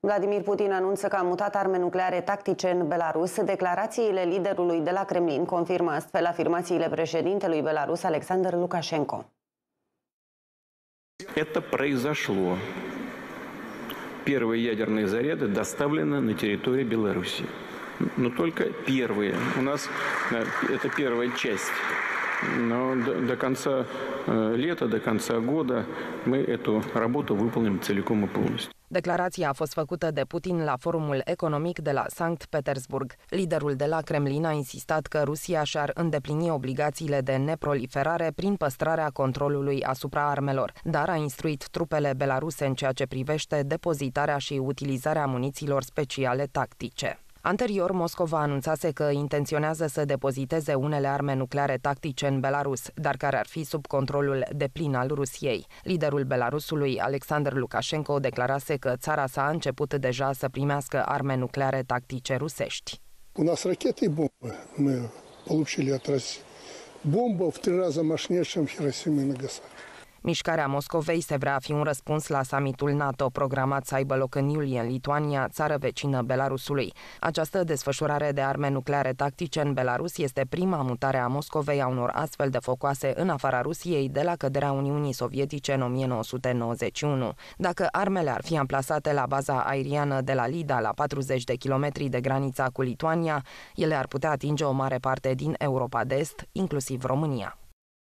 Vladimir Putin anunță că a mutat arme nucleare tactice în Belarus. Declarațiile liderului de la Kremlin confirmă astfel afirmațiile președintelui Belarus, Alexander Lukashenko. Это произошло. Первые ядерные заряды доставлены на территорию Беларуси. Но только первые. У нас это первая часть. Но до конца лета, до конца года мы эту работу выполним целиком и полностью. Declarația a fost făcută de Putin la forumul economic de la Sankt Petersburg. Liderul de la Kremlin a insistat că Rusia și-ar îndeplini obligațiile de neproliferare prin păstrarea controlului asupra armelor, dar a instruit trupele belaruse în ceea ce privește depozitarea și utilizarea munițiilor speciale tactice. Anterior, Moscova anunțase că intenționează să depoziteze unele arme nucleare tactice în Belarus, dar care ar fi sub controlul deplin al Rusiei. Liderul Belarusului, Alexander Lukashenko, declarase că țara sa a început deja să primească arme nucleare tactice rusești. У нас ракеты и бомбы мы получили от России. Бомба в 3 раза мощнее, чем Хиросима и Нагасаки. Mișcarea Moscovei se vrea a fi un răspuns la summitul NATO programat să aibă loc în iulie în Lituania, țară vecină Belarusului. Această desfășurare de arme nucleare tactice în Belarus este prima mutare a Moscovei a unor astfel de focoase în afara Rusiei de la căderea Uniunii Sovietice în 1991. Dacă armele ar fi amplasate la baza aeriană de la Lida, la 40 de kilometri de granița cu Lituania, ele ar putea atinge o mare parte din Europa de Est, inclusiv România.